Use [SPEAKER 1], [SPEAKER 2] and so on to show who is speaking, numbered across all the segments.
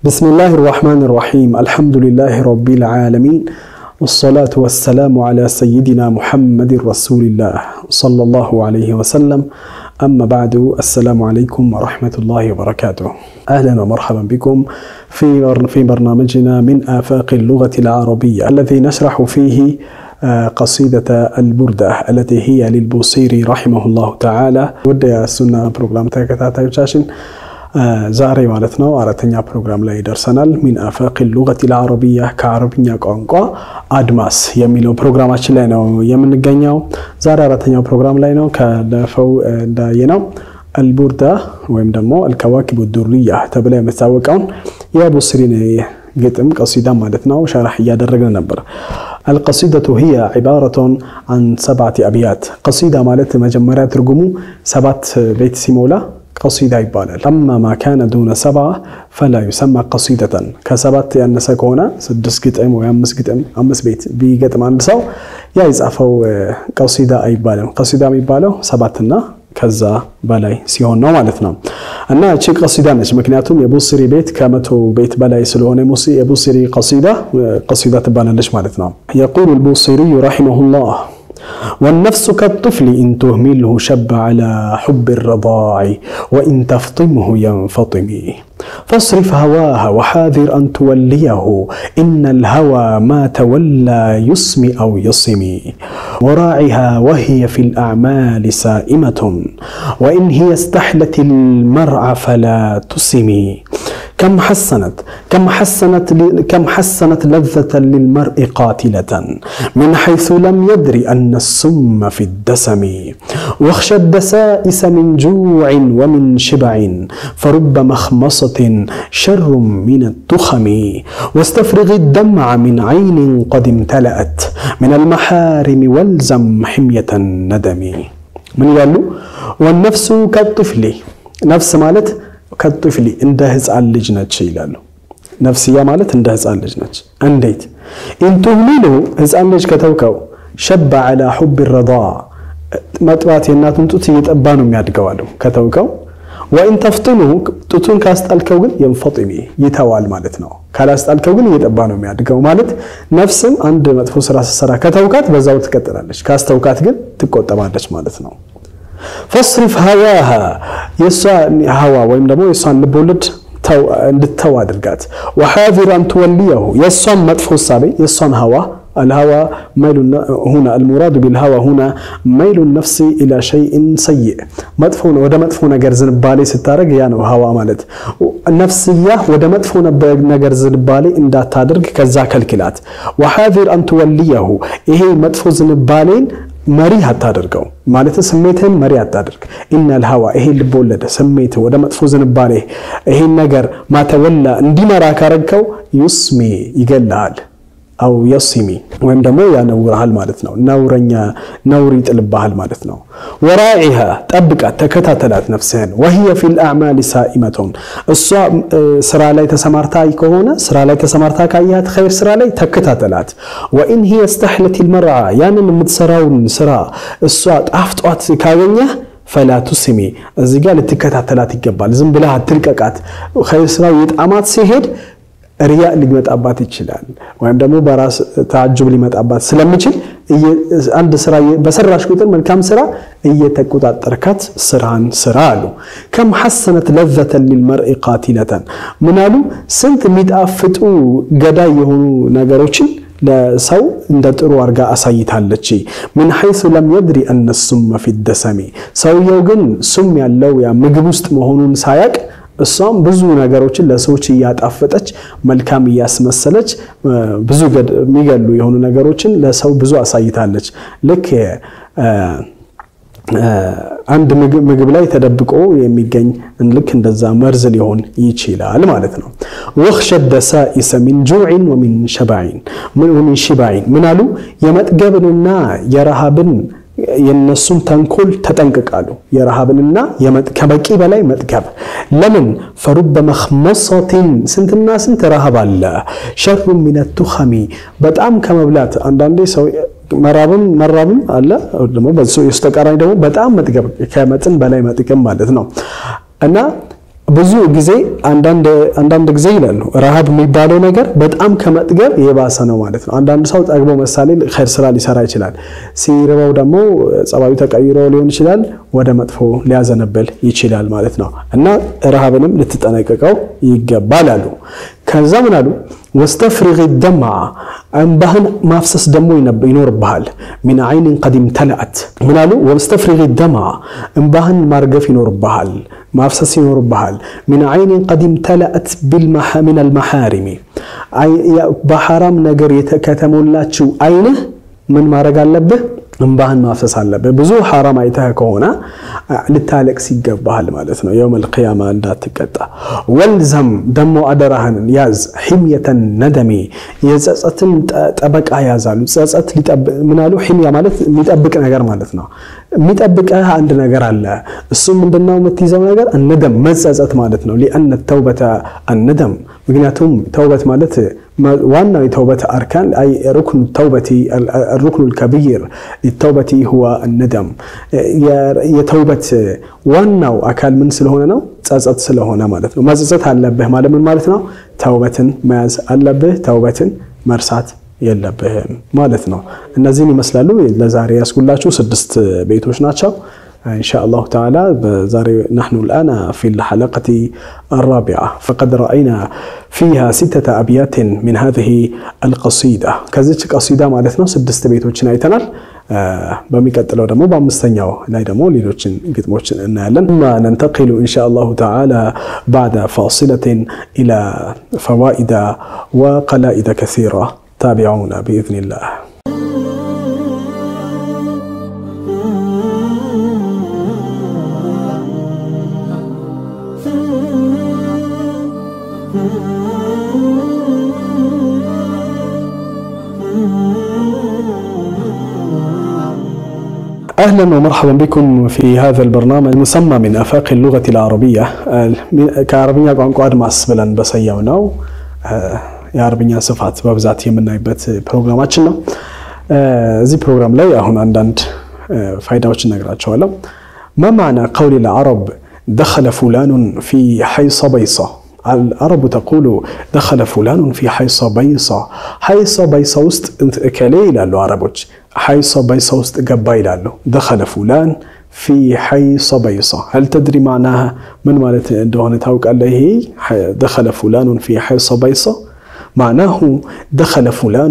[SPEAKER 1] بسم الله الرحمن الرحيم الحمد لله رب العالمين والصلاة والسلام على سيدنا محمد رسول الله صلى الله عليه وسلم أما بعد السلام عليكم ورحمة الله وبركاته أهلا ومرحبا بكم في برنامجنا من آفاق اللغة العربية الذي نشرح فيه قصيدة البردة التي هي للبوصيري رحمه الله تعالى ودي السنة بروغرام تكتاتا يوشاشن زاري مالتنا وعرتنيا بروغرام لا يدرسنال من آفاق اللغة العربية كعربية قانقا أدماس يميلو بروغراماتش لاينو يمنغانياو زاري عرتنيا بروغرام لاينو كدفو داينو البردة ويم دمو الكواكب الدرية تبلا يمتاوقون يا بوصيري قتم قصيدة مالتنا وشرح يادرقنا نبر. القصيدة هي عبارة عن 7 أبيات. قصيدة مالت مجمرات رقمو 7 بيت سيمولا قصيدة يبالل. أما ما كان دون 7 فلا يسمى قصيدة. كسبت أن سكونا 6 قطعم و5 قطعم 5 بيت بقطم عن سو يا يزعفو قصيدة يبالل. قصيدة يبالل 7 كذا بلاي سيهون نو مالتنا أنا شيء قصيدة مش مكنياتهم يبوصيري بيت كامتو بيت بلاي سلونه موسي يبوصيري قصيدة تباللش مالتنا. يقول البوصيري رحمه الله: والنفس كالطفل إن تهمله شب على حب الرضاع وإن تفطمه ينفطم فاصرف هواها وحاذر أن توليه إن الهوى ما تولى يسمي أو يصمي وراعها وهي في الأعمال سائمة وإن هي استحلت المرعى فلا تسمي كم حسنت لذة للمرء قاتلة من حيث لم يدري أن السم في الدسم واخشى الدسائس من جوع ومن شبع فرب مخمصة شر من التخم واستفرغ الدمع من عين قد امتلأت من المحارم والزم حمية الندم. من قالوا والنفس كالطفل نفس مالت كالطفل انده هزعل لجنة شيء لالو نفسية مالت انده هزعل لجنة انديت ان تهمله هزعل لج كتوكو شب على حب الرضاع مطبات يناتن توت يتبانو ميادقوالو كتوكو وان تفطنه توتون كاستالكو ግን ينفطم يتوال ማለት ነው ካላስጣልከው ግን يتبانو ميادقو ማለት ነፍስም አንድ መጥፎ ስራ ሰራ ከተውካት በዛው ትቀጥላለች ካስተውካት ግን ትቆጠባለች ማለት ነው። فاصرف هواها يسوع هوا ويم دمو يسوع لبولد እንድትተው አድርጋት وحاذر أن توليه يسوع مطفو السابي يسوع هوا الهوى ميل هنا المراد بالهوى هنا ميل النفس إلى شيء سيء مدفون وده مدفون جرزن بالي ستارج يعني هوا مالت النفسية وده مدفون بجرزن بالي إن ده تدرج كذاك الكلات وحاذر أن توليه إيه مدفون بالين مري هتادرقو مالته سميتهم مري هتادرق إن الهوى إيه اللي بولد سميته وده مدفوزن باليه إيه النجر ما تولى اندي مراك رجكو يسمي يقلال أو يصمي وهم دمو يا نورها المالتنا نوري تلبها المالتنا وراعيها تبقى تكتاتلات نفسهن وهي في الأعمال سائمة الصعب سرا لي تسمارتاي كهونا سرا لي تسمارتا كايات خير سرا لي تكتاتلات وإن هي استحلت المرعى يعني المتسراون سرا الصعب أفتوات كاغنيه فلا تسمي الزجال تكتاتلات يقبال زم بلها تلققات خير سرا يتعمات سيهد رياء اللي متأبات يشيلان وهم دمو براس تعجب اللي متأبات سلامتشل عند سرا بسرعش كتر من كم سرا يتكوتات تركات سران سرالو كم حسنت لذة للمرء قاتلة منالو سنت متأفتو قدا يهونو ناقروشن لسو اندترو ارقا اسايتالتشي من حيث لم يدري أن السم في الدسم سو يوغن سم يالو يا مقبوست مهونون سايق الصام بزو ناقروشن لسوچ ياتأفتش ملكام ياسمسلش بزو ميقالو يهونو ناقروشن لسو بزو اسايتالتش لك عند ምግብ ላይ ተደብቆ የሚገኝ ልክ እንደዛ መርዝ ሊሆን ይችላል ማለት ነው። ወخشد دسائس من جوع ومن شبع من አሉ የመጥገብንና የረሃብን የነሱን ተንኮል ተጠንቀቃሉ የረሃብንና ከበቂ በላይ መጥገብ ለምን فرب مخمصة ስንትና ስንት ረሃብ አለ شر من التخم በጣም ከመብላት አንዳንዴ ሰው መራብም አለ ደግሞ በሱ ይስተቃራኝ ደግሞ በጣም መጥገብ ከመጥን በላይ መጥገብ ማለት ነው እና ብዙ ጊዜ አንዳንድ ጊዜ ይላሉ ረሃብ የሚባለው ነገር በጣም ከመጥገብ የባሰ ነው ማለት ነው አንዳንድ ሰው ጠግቦ መሳሌ ኸይር ስራ ሊሰራ ይችላል ሲርበው ደግሞ ጸባዩ ተቀይሮ ሊሆን ይችላል ወደ መጥፎ ሊያዘነብል ይችላል ማለት ነው እና ረሃብንም ልትጠነቀቀው ይገባል አሉ ከዛ ምን አሉ واستفرغ الدمع انبهن مافسس دمو ينوربحال من عين قد امتلأت من قالوا واستفرغ الدمع انبهن مارغف ينوربحال مافسس ينوربحال من عين قد امتلأت من المحارم اي بحرام ነገር የተከተሞላችሁ አይንህ ምን ማድረግ አለብህ እንባህን ማፍሰስ አለበት ብዙ حرام አይተህ ከሆነ ልታለቅስ ይገባል ማለት ነው يوم القيامه እንዳትቀጣ ወልዘም ደሞ አደራህን ያዝ حميه الندم የጸጸትን ጠበቃ ያዛሉ ጸጸት ምናሉ حميه ማለት የሚጠብቅ ነገር ማለት ነው የሚጠብቀህ አንድ ነገር አለ እሱ ምንድነው የምትይዘው ነገር الندم መጸጸት ማለት ነው لان التوبه الندم ምክንያቱም ተውበት ማለት وانا توبه اركان اي ركن التوبه الركن الكبير للتوبه هو الندم يا توبه ዋናው አካል ምን ስለሆነ ነው ጸጸት ስለሆነ ማለት ነው መጸጸት አለብህ ማለት ምን ማለት ነው ተውበትን መያዝ አለብህ ተውበትን መርሳት የለብህም ማለት ነው እነዚህን ይመስላሉ ለዛሬ ያስኩላችሁ 6 ቤቶች ናቸው إن شاء الله تعالى نحن الآن في الحلقة الرابعة فقد رأينا فيها 6 أبيات من هذه القصيدة كذلك قصيدة مالتنا 6 بيتوችን አይተናል በሚቀጥለው ደግሞ በአምስተኛው ላይ ደግሞ ሌሎችን ግጥሞችን እናያለን ننتقل إن شاء الله تعالى بعد فاصلة إلى فوائد وقلائد كثيرة تابعونا بإذن الله أهلا ومرحبا بكم في هذا البرنامج المسمى من آفاق اللغة العربية كعربية قوانقواد ماسبلا بسيوناو يا عربية صفات ببزات يمنايبت برنامجنا زي برنامج لا هون عندنا فايدة وش نقرأ شوالا ما معنى قول العرب دخل فلان في حيص بيصة العرب تقول دخل فلان في حيص بيصة حيص بيصة وسط كليل العربوش حيص بيصة وسط قبايل له دخل فلان في حيص بيصة هل تدري معناها من مالت دهون توك عليه دخل فلان في حيص بيصة معناه دخل فلان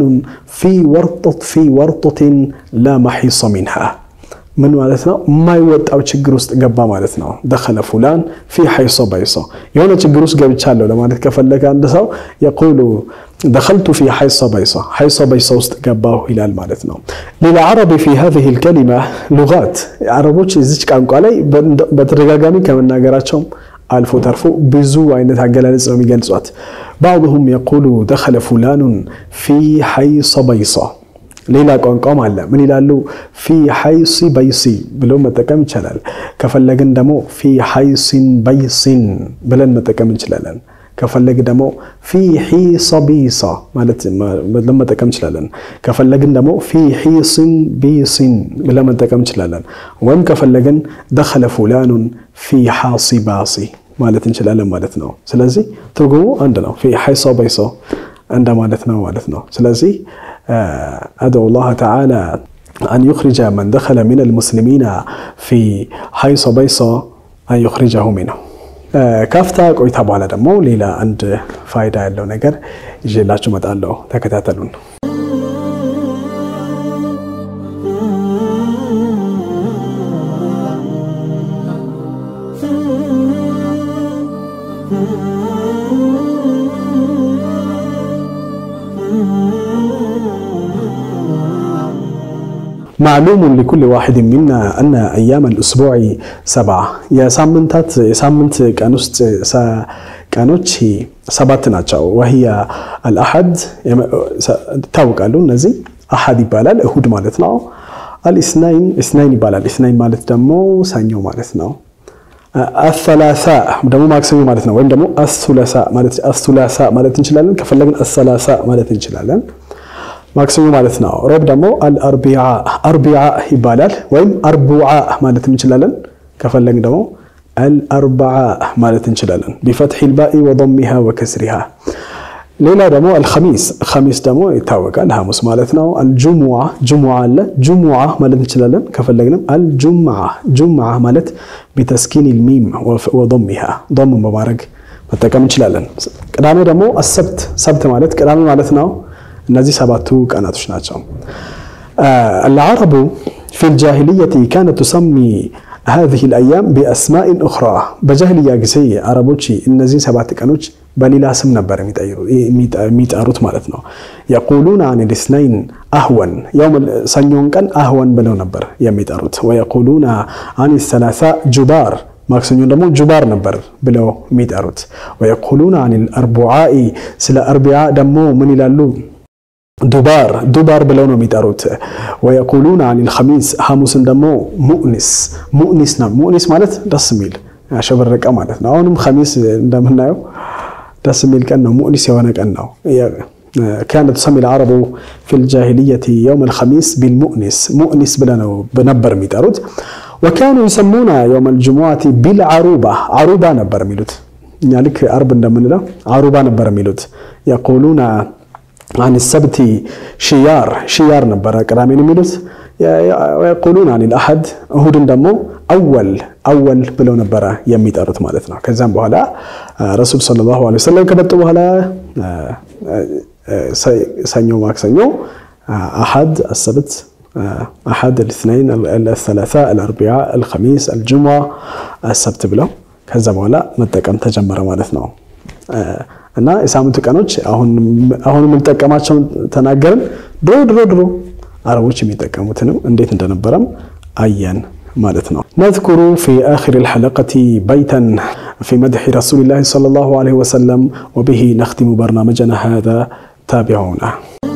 [SPEAKER 1] في ورطة لا محيص منها من مالتنا ما يود أو تشجروس جبا مالتنا دخل فلان في حيص بيصة يونا تشجروس جاب تشالو لما نتكفل لك عند سو يقول دخلت في حيص بيصة جباه هلال مالتنا للعرب في هذه الكلمة لغات عربوش يزيج كان قالي بترجعني كمان نجاراتهم ألفو ترفو بزو عند هجلان اسمي جلسات بعضهم يقول دخل فلان في حيص بيصة ليلا قام على من يلالو في حيص بيصي بلو متكم شلال كفلجن دمو في حيص بيص بلن متكم شلالن كفلج دمو في حيص بيصة مالت لما تكم شلالن كفلجن دمو في حيص بيص بلا متكم شلالن وين كفلجن دخل فلان في حاص باصي مالت شلالن مالتنا سلازي ترجمو عندنا في حيص بيصة عند مالتنا سلازي أدعو الله تعالى أن يخرج من دخل من المسلمين في حيص بيصة أن يخرجه منه كافتا قويت أبو على دمو ليلا عند فايدة اللو نقر يجي الله جمد الله تكتاتلون معلوم لكل واحد منا أن أيام الأسبوع 7 يا سامنت كانوش 7 ناتشاو وهي الأحد تاوقالو نزي أحد يبالال أهود مالتنا الاثنين يبالال الاثنين مالت دمو سانيو مالتنا الثلاثاء دمو ماكسيمو مالتنا وين دمو الثلاثاء مالت انشلالن كفلقن الثلاثاء مالت انشلالن ماكسيمو مالتنا رب دمو الأربعاء يبالال وين أربعاء مالت انشلالن كفلقن دمو الأربعاء مالت انشلالن بفتح الباء وضمها وكسرها ليلة دمو الخميس خميس دمو يتاوق الهاموس مالتنا الجمعة جمعة مالت انشلالن كفلقنا الجمعة مالت بتسكين الميم وضمها ضم مبارك متكم انشلالن قدامي دمو السبت مالت قدامي مالتنا النزي سباتو كانتوش ناتشو العرب في الجاهلية كانت تسمي هذه الأيام بأسماء أخرى بجاهلية جسية عربوشي النزي سبات كانوش بليلا اسم نبر ميت أروت مالتنا يقولون عن الاثنين أهون يوم السنيون كان أهون بلو نبر يميت أروت ويقولون عن الثلاثاء جبار ماكسنيون دمو جبار نبر بلو ميت أروت ويقولون عن الأربعاء سلا أربعاء دمو من يلالو دبار بلونو ميتاروت ويقولون عن الخميس حموس دمو مؤنس مالت دس ميل شبر رقا مالت ناونم خميس እንደምናየው دس ميل كانه مؤنس የሆነ ቀን ነው كانت تسمي العرب في الجاهلية يوم الخميس مؤنس بلنو بنبر ميتاروت وكانوا يسمون يوم الجمعة عروبة نبر ميلوت يعني لك أرب እንደምንለው عروبة نبر ميلوت يقولون عن السبت شيار نبرة كلامين ميلوس ويقولون عن الأحد أهود دمو أول بلو نبرة يميت أرت مالتنا كذا بهلا رسول صلى الله عليه وسلم كبتوا بهلا سنيو ماك سنيو أحد السبت أحد الاثنين الثلاثاء الأربعاء الخميس الجمعة السبت بلو كذا بهلا متكم تجمر مالتنا እና የሳምንቱ ቀኖች አሁን ምንጠቀማቸው ተናገርን ድሮ አረቦች የሚጠቀሙትንም እንዴት እንደነበረም አየን ማለት ነው نذكر في آخر الحلقة بيتا في مدح رسول الله صلى الله عليه وسلم وبه نختم برنامجنا هذا تابعونا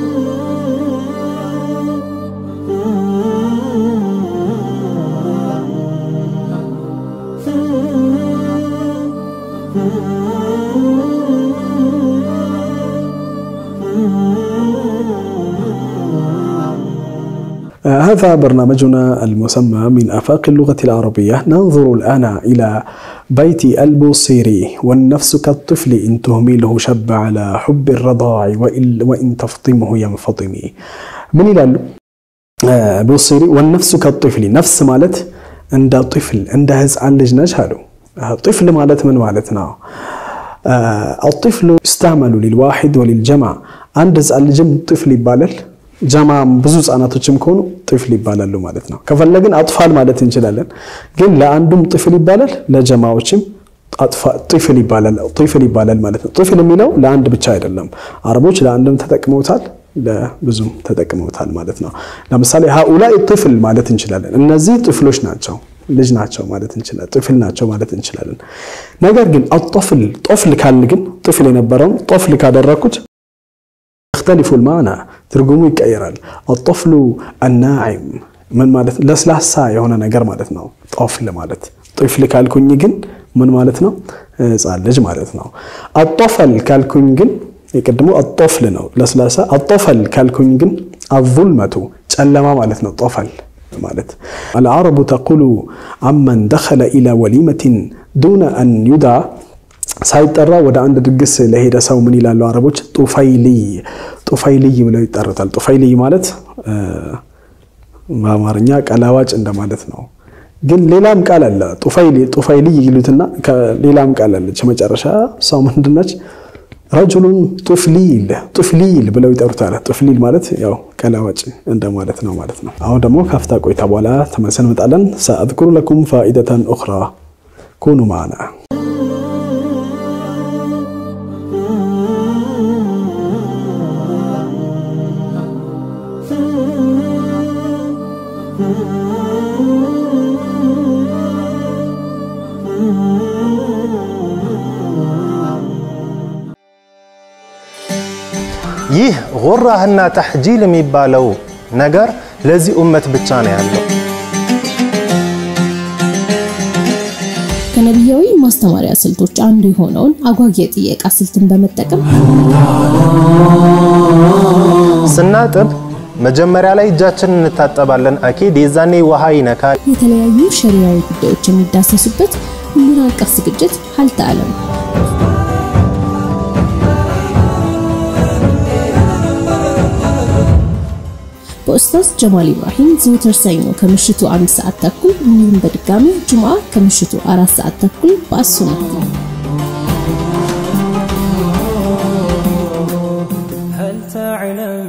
[SPEAKER 1] هذا برنامجنا المسمى من آفاق اللغة العربية ننظر الآن إلى بيت البوصيري والنفس كالطفل إن تهمله شب على حب الرضاع وإن تفطمه ينفطمي من إلى البوصيري والنفس كالطفل نفس مالت عند طفل عند هزعل لجناش هالو طفل مالت من مالتنا الطفل يستعمل للواحد وللجمع عند هزعل لجم طفل يبالل جماعة بزوز أنا تجمعون طفل يبالل مالتنا كفلقين أطفال مالت إنجلالن قل لا عندهم طفل يبالل لا جماعة أطفال طفل يبالل مالتنا طفل ميلو لا عند بتشاير اللهم عربوش لا عندهم تتكموتال لا بزوم تتكموتال مالتنا لمثال هؤلاء الطفل مالت إنجلالن النزي طفلوش ناتشو ليش ناتشو مالت إنجلالن طفل ناتشو مالت إنجلالن نجار قل الطفل طفل كان طفل ينبرون طفل كادركوت يختلف المعنى ترجمه يكيرال الطفل الناعم من مالت لسلاسا يهونا نجار مالتنا طفل مالت طفل كالكوني جن من مالتنا صالج مالتنا الطفل كالكوني جن يقدموا الطفل نو لسلاسا الطفل كالكوني جن الظلمة تسلما مالتنا طفل مالت العرب تقول عمن دخل إلى وليمة دون أن يدعى سايترا ودا عند دقس لهيدا سو من يلالو عربوች ጡፋይሊ ብለው ይጠሩታል ጡፋይሊ ማለት በአማርኛ ቀላዋጭ እንደማለት ነው ግን ሌላም ቃል አለ ጡፋይሊ ይሉትና ሌላም ቃል አለች መጨረሻ ሰው ምንድነች رجل طفليل ብለው ይጠሩታል طفليل ማለት ያው ቀላዋጭ እንደማለት ነው ማለት ነው አሁን ደግሞ ካፍታ ቆይታ በኋላ ተመሰን መጣለን سأذكر لكم فائدة أخرى كونوا معنا
[SPEAKER 2] ይህ ጉራህና ተህጂል የሚባለው ነገር ለዚህ ኡመት ብቻ ነው ያለው
[SPEAKER 3] ከነብያዊ ማስተማሪያ ስልቶች አንዱ የሆነውን አጓጊ የጥያቄ ስልትን በመጠቀም
[SPEAKER 2] ስናጥብ መጀመሪያ ላይ እጃችንን እንታጠባለን አኪድ የዛኔ ውሃ ይነካል
[SPEAKER 3] የተለያዩ ሸሪዓዊ ጉዳዮችን የሚዳሰሱበት ሁሉን አቀፍ ዝግጅት ሀልታ ዓለም በኡስታዝ ጀማል ኢብራሂም ዘወትር ሰኞ ከምሽቱ 1 ሰዓት ተኩል እንዲሁም በድጋሚ ጁምዓ ከምሽቱ 4 ሰዓት ተኩል በአሱና ሀልታ ዓለም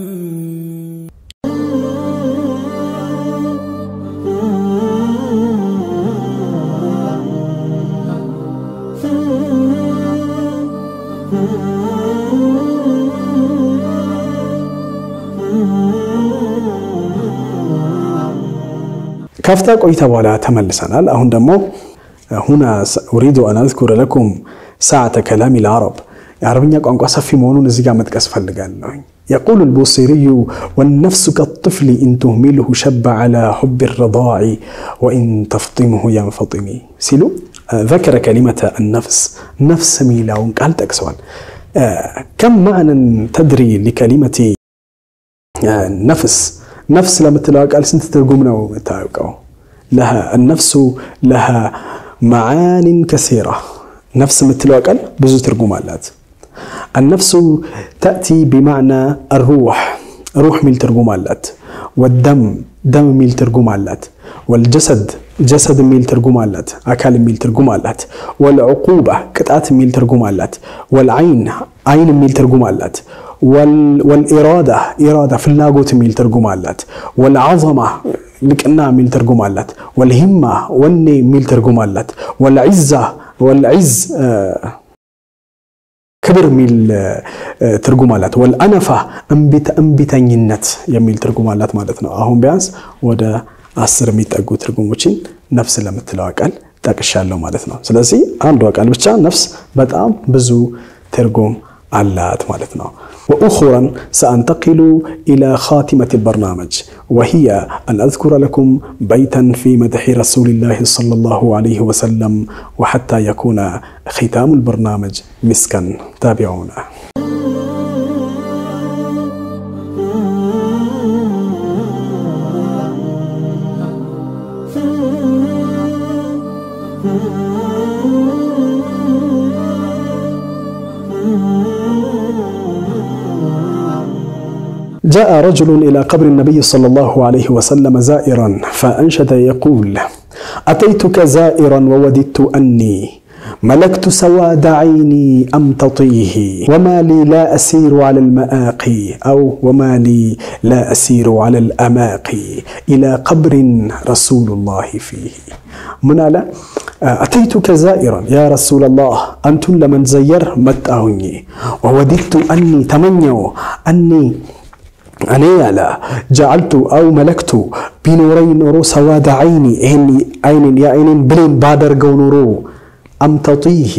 [SPEAKER 1] كافتا قويتا بولا تملسنا أهون دمو هنا أريد أن أذكر لكم ساعة كلام العرب عربية قنقا صفي مونون زيغا متكسف اللقان يقول البوصيري والنفس كالطفل إن تهمله شب على حب الرضاع وإن تفطمه ينفطمي سيلو ذكر كلمة النفس نفس ميلاون قال تكسوان كم معنى تدري لكلمة نفس نفس لما تلاقى قال سنت ترجمنا وتاوقوا لها النفس لها معان كثيرة نفس مثل قال بزو ترجمات النفس تأتي بمعنى الروح روح ميل ترجمات والدم دم ميل ترجمات والجسد جسد ميل ترجمات أكل ميل ترجمات والعقوبة قطعة ميل ترجمات والعين عين ميل ترجمات والإرادة إرادة في اللاغوت ميل ترجمات والعظمة لكنا ميل ترجمات والهمة والني ميل ترجمات والعزة والعز كبر ميل ترجمات والأنفة أنبتنينت يميل ترجمات مالتنا أهم بيانس ودا 10 ሚጠጉ ትርጉሞችን ነፍስ ለምትለው ቃል ጠቅሻለሁ ማለት ነው ስለዚህ አንዱ ቃል ብቻ ነፍስ በጣም ብዙ ትርጉም አላት ማለት ነው وأخرى سأنتقل إلى خاتمة البرنامج وهي أن أذكر لكم بيتا في مدح رسول الله صلى الله عليه وسلم وحتى يكون ختام البرنامج مسكا تابعونا جاء رجل إلى قبر النبي صلى الله عليه وسلم زائرا فأنشد يقول أتيتك زائرا ووددت أني ملكت سواد عيني أمتطيه وما لي لا أسير على المآقي أو وما لي لا أسير على الأماقي إلى قبر رسول الله فيه من على أتيتك زائرا يا رسول الله أنتم لمن زير متأهني ووددت أني تمنيوا أني أنا لا جعلت أو ملكت بنورين نورو سواد عيني عين يا عين بلين بادر جو نورو أمتطيه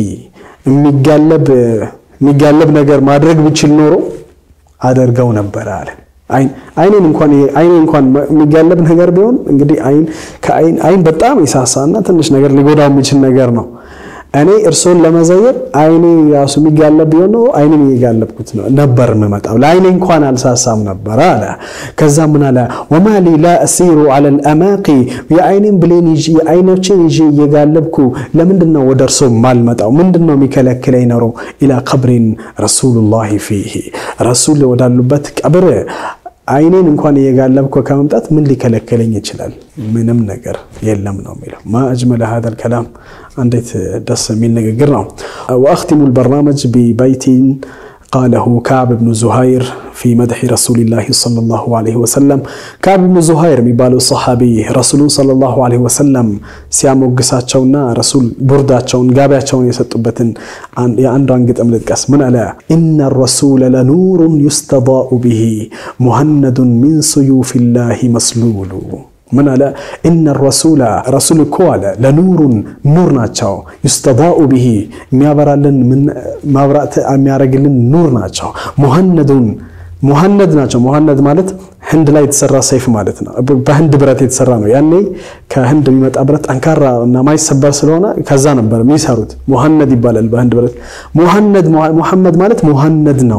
[SPEAKER 1] مقلب نجار ما درج بتشيل نورو هذا جو نبرال عين إنكان مقلب نجار بيون إنجدي عين بتأمي ساسانا تنش نجار لجودا بتشيل نجارنا أنا إرسل لما زير عيني ياسو ميقالب يونو عيني ميقالب كتنو نبر ممتاو لعيني انكوان على ساسام نبر على كذا من على وما لي لا أسير على الأماقي يا عيني بلين يجي عيني يجي يقالبكو لمن دنا ودرسو مال متاو من دنا ميكالك كلينرو إلى قبر رسول الله فيه رسول ودالبت قبر عينين እንኳን የጋለብኩ ከመምጣት ምን ሊከለከለኝ ይችላል ምንም ነገር የለም ነው የሚለው ما اجمل هذا الكلام እንዴት ደስ የሚል ንግግር ነው واختم البرنامج ببيت قاله كعب بن زهير في مدح رسول الله صلى الله عليه وسلم كعب بن زهير የሚባለው صحابي رسول صلى الله عليه وسلم ሲያሞግሳቸውና رسول ቡርዳቸውን ጋቢያቸውን የሰጡበትን የአንዷን ግጥም ልጥቀስ ምን አለ ان الرسول لنور يستضاء به مهند من سيوف الله مسلول من على إن الرسول رسول كوالا لنور نور ناتشاو يستضاء به ميابرالن من مابرات ميارجلن نور ناتشاو مهند ناتشاو مهند مالت هند لا يتسرى سيف مالتنا بهند برات يتسرى نو يعني كهند بيمت أبرت أنكارا نما يسبر سلونا كذا نبر ميساروت مهند يبالل بهند برات محمد مالت مهند نو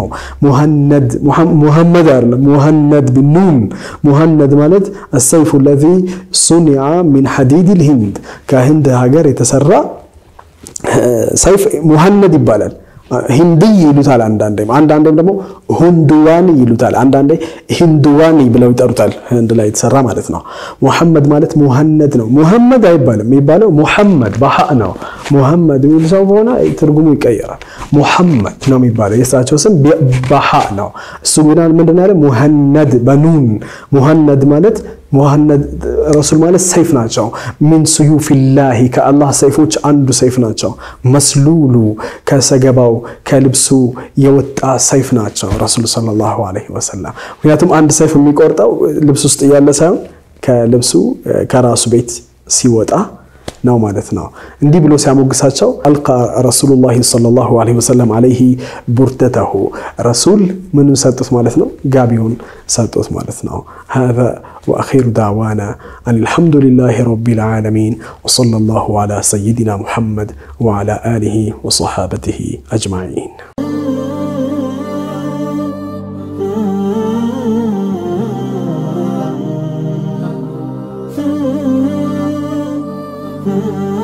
[SPEAKER 1] مهند بالنون مهند مالت السيف الذي صنع من حديد الهند كهند هاجر يتسرى ሰይፍ ሙሐነድ ይባላል ሂንዲ ይሉታል አንዳንዴም ደግሞ ሁንዱዋኒ ይሉታል አንዳንዴ ሂንዱዋኒ ብለው ይጠሩታል ህንድ ላይ የተሰራ ማለት ነው ሙሐመድ ማለት ሙሐነድ ነው ሙሐመድ አይባልም የሚባለው ሙሐመድ በሐ ነው ሙሐመድ የሚለው ሆነ ትርጉሙ ይቀየራል ሙሐመድ ነው የሚባለው የእሳቸው ስም በሐ ነው እሱ ምንድነው ያለው ሙሐነድ በኑን ሙሐነድ ማለት ሙሐነድ ረሱል ማለት ሰይፍ ናቸው من سيوف الله ከአላህ ሰይፎች አንዱ ሰይፍ ናቸው መስሉሉ ከሰገባው ከልብሱ የወጣ ሰይፍ ናቸው ረሱል ሰለላሁ ዐለይሂ ወሰለም ምክንያቱም አንድ ሰይፍ የሚቆርጠው ልብስ ውስጥ ያለ ሳይሆን ከልብሱ ከራሱ ቤት ሲወጣ ነው ማለት ነው እንዲህ ብሎ ሲያሞግሳቸው አልቃ ረሱላህ ሰለላሁ ዐለይሂ ወሰለም عليه ቡርደተሁ ረሱል ምን ሰጡት ማለት ነው ጋቢውን ሰጡት ማለት ነው هذا واخير دعوانا ان الحمد لله رب العالمين وصلى الله على سيدنا محمد وعلى اله وصحابته اجمعين
[SPEAKER 4] Mm-hmm.